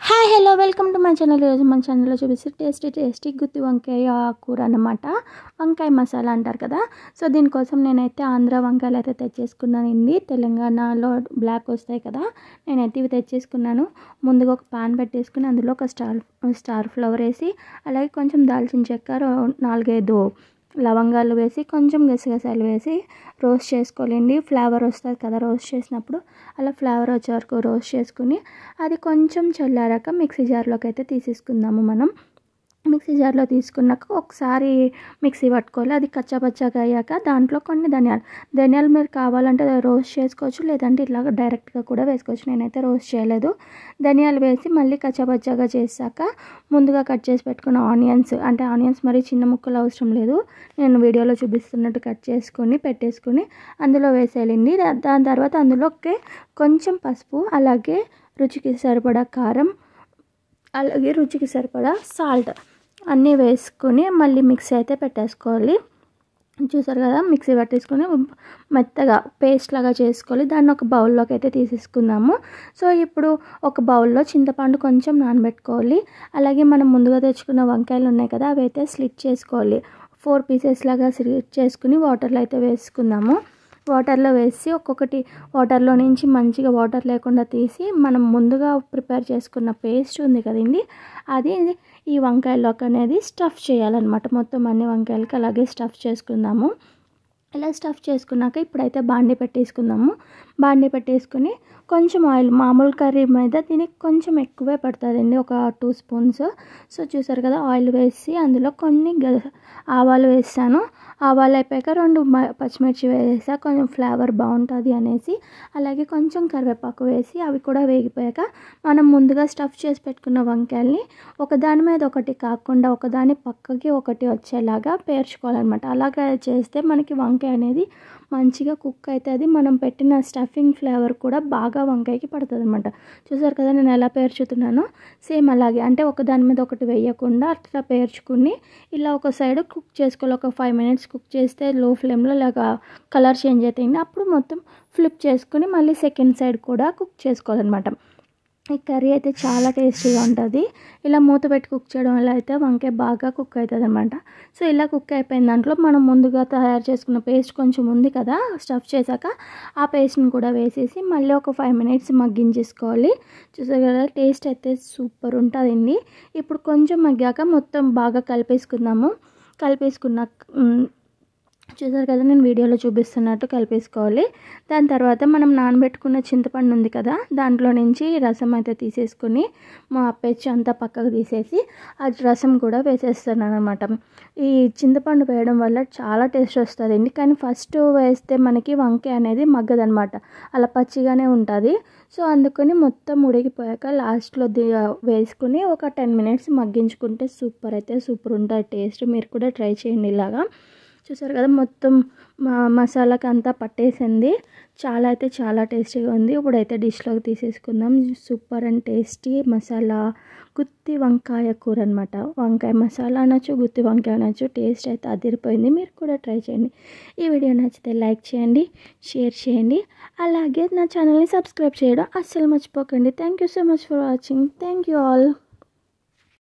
Hi hello welcome to my channel. ఈరోజు మన ఛానల్లో చూపిస్తే టేస్టీ గుత్తి వంకాయ కూర అన్నమాట. వంకాయ మసాలా అంటారు కదా. సో దీనికోసం నేనైతే ఆంధ్ర వంకాయలు అయితే తెచ్చేసుకున్నానండి. తెలంగాణలో బ్లాక్ వస్తాయి కదా, నేనైతే ఇవి తెచ్చేసుకున్నాను. ముందుగా ఒక పాన్ పెట్టేసుకుని అందులో ఒక స్టార్ ఫ్లవర్ వేసి, అలాగే కొంచెం దాల్చిన చెక్క, 4-5 లవంగాలు వేసి, కొంచెం గసగసాలు వేసి రోస్ట్ చేసుకోవాలండి. ఫ్లేవర్ వస్తుంది కదా రోస్ట్ చేసినప్పుడు, అలా ఫ్లేవర్ వచ్చే వరకు రోస్ట్ చేసుకుని అది కొంచెం చల్లారాక మిక్సీ జార్లోకి అయితే తీసేసుకుందాము. మనం మిక్సీ జార్లో తీసుకున్నాక ఒకసారి మిక్సీ పట్టుకోవాలి. అది కచ్చాపచ్చాగా అయ్యాక దాంట్లో కొన్ని ధనియాలు మీరు కావాలంటే రోస్ట్ చేసుకోవచ్చు, లేదంటే ఇట్లా డైరెక్ట్గా కూడా వేసుకోవచ్చు. నేనైతే రోస్ట్ చేయలేదు. ధనియాలు వేసి మళ్ళీ కచ్చాపచ్చాగా చేశాక ముందుగా కట్ చేసి పెట్టుకున్న ఆనియన్స్ మరి చిన్న ముక్కలు అవసరం లేదు, నేను వీడియోలో చూపిస్తున్నట్టు కట్ చేసుకొని పెట్టేసుకుని అందులో వేసేయాలండి. దాని తర్వాత అందులోకి కొంచెం పసుపు, అలాగే రుచికి సరిపడా కారం, అలాగే రుచికి సరిపడా సాల్ట్ అన్నీ వేసుకొని మళ్ళీ మిక్సీ అయితే పెట్టేసుకోవాలి. చూసారు కదా, మిక్సీ పట్టేసుకొని మెత్తగా పేస్ట్ లాగా చేసుకోవాలి. దాన్ని ఒక బౌల్లోకి అయితే తీసేసుకుందాము. సో ఇప్పుడు ఒక బౌల్లో చింతపండు కొంచెం నానబెట్టుకోవాలి. అలాగే మనం ముందుగా తెచ్చుకున్న వంకాయలు ఉన్నాయి కదా, అవి అయితే స్లిట్ చేసుకోవాలి. 4 పీసెస్ లాగా స్లిట్ చేసుకుని వాటర్లో అయితే వేసుకుందాము. వాటర్లో వేసి ఒక్కొక్కటి వాటర్లో నుంచి మంచిగా వాటర్ లేకుండా తీసి మనం ముందుగా ప్రిపేర్ చేసుకున్న పేస్ట్ ఉంది కదండి, అది ఈ వంకాయలోకి అనేది స్టఫ్ చేయాలన్నమాట. మొత్తం అన్ని వంకాయలకి అలాగే స్టఫ్ చేసుకుందాము. ఇలా స్టఫ్ చేసుకున్నాక ఇప్పుడైతే బాండీ పెట్టేసుకుని కొంచెం ఆయిల్, మామూలు కర్రీ మీద దీనికి కొంచెం ఎక్కువే పడుతుందండి, ఒక 2 స్పూన్స్. సో చూసారు కదా, ఆయిల్ వేసి అందులో కొన్ని ఆవాలు వేసాను. ఆవాలు అయిపోయాక 2 పచ్చిమిర్చి వేసా, కొంచెం ఫ్లేవర్ బాగుంటుంది అనేసి. అలాగే కొంచెం కరివేపాకు వేసి అవి కూడా వేగిపోయాక మనం ముందుగా స్టఫ్ చేసి పెట్టుకున్న వంకాయల్ని ఒకదాని మీద ఒకటి కాకుండా ఒకదాని పక్కకి ఒకటి వచ్చేలాగా పేర్చుకోవాలన్నమాట. అలాగే చేస్తే మనకి వంకాయ అనేది మంచిగా కుక్ అవుతుంది. మనం పెట్టిన స్టఫింగ్ ఫ్లేవర్ కూడా బాగా వంకాయకి పడుతుంది అనమాట. చూసారు కదా నేను ఎలా పేర్చుతున్నానో, సేమ్ అలాగే, అంటే ఒకదాని మీద ఒకటి వేయకుండా అట్లా పేర్చుకుని ఇలా ఒక సైడ్ కుక్ చేసుకోవాలి. ఒక 5 మినిట్స్ కుక్ చేస్తే లో ఫ్లేమ్లో ఇలాగా కలర్ చేంజ్ అవుతాయండి. అప్పుడు మొత్తం ఫ్లిప్ చేసుకుని మళ్ళీ సెకండ్ సైడ్ కూడా కుక్ చేసుకోవాలన్నమాట. ఈ కర్రీ అయితే చాలా టేస్టీగా ఉంటుంది. ఇలా మూత పెట్టి కుక్ చేయడం వల్ల అయితే వంకాయ బాగా కుక్ అవుతుంది అనమాట. సో ఇలా కుక్ అయిపోయిన దాంట్లో మనం ముందుగా తయారు చేసుకున్న పేస్ట్ కొంచెం ఉంది కదా స్టఫ్ చేశాక, ఆ పేస్ట్ని కూడా వేసేసి మళ్ళీ ఒక 5 మినిట్స్ మగ్గించేసుకోవాలి. చూసారు కదా, టేస్ట్ అయితే సూపర్ ఉంటుందండి. ఇప్పుడు కొంచెం మగ్గాక మొత్తం బాగా కలిపేసుకుందాము. చూసారు కదా, నేను వీడియోలో చూపిస్తున్నట్టు కలిపేసుకోవాలి. దాని తర్వాత మనం నానబెట్టుకున్న చింతపండు ఉంది కదా, దాంట్లో నుంచి రసం అయితే తీసేసుకుని మా పెచ్చు అంతా పక్కకు తీసేసి ఆ రసం కూడా వేసేస్తున్నాను అనమాట. ఈ చింతపండు వేయడం వల్ల చాలా టేస్ట్ వస్తుందండి, కానీ ఫస్ట్ వేస్తే మనకి వంకాయ అనేది మగ్గదనమాట, అలా పచ్చిగానే ఉంటుంది. సో అందుకని మొత్తం ఉడికిపోయాక లాస్ట్లో వేసుకుని ఒక 10 మినిట్స్ మగ్గించుకుంటే సూపర్ ఉంటుంది టేస్ట్. మీరు కూడా ట్రై చేయండి ఇలాగా. చూసారు కదా, మొత్తం మసాలాకి అంతా పట్టేసింది. చాలా టేస్టీగా ఉంది. ఇప్పుడైతే డిష్లోకి తీసేసుకుందాం. సూపర్ అండ్ టేస్టీ మసాలా గుత్తి వంకాయ కూర అనమాట. వంకాయ మసాలా అనొచ్చు, గుత్తి వంకాయ అనొచ్చు. టేస్ట్ అయితే అదిరిపోయింది. మీరు కూడా ట్రై చేయండి. ఈ వీడియో నచ్చితే లైక్ చేయండి, షేర్ చేయండి, అలాగే నా ఛానల్ని సబ్స్క్రైబ్ చేయడం అస్సలు మర్చిపోకండి. Thank you so much for watching. Thank you all.